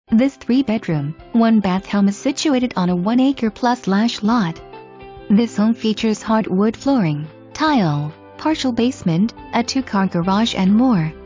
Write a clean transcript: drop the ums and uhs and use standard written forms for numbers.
This 3-bedroom, 1-bath home is situated on a 1-acre plus lot. This home features hardwood flooring, tile, partial basement, a 2-car garage and more.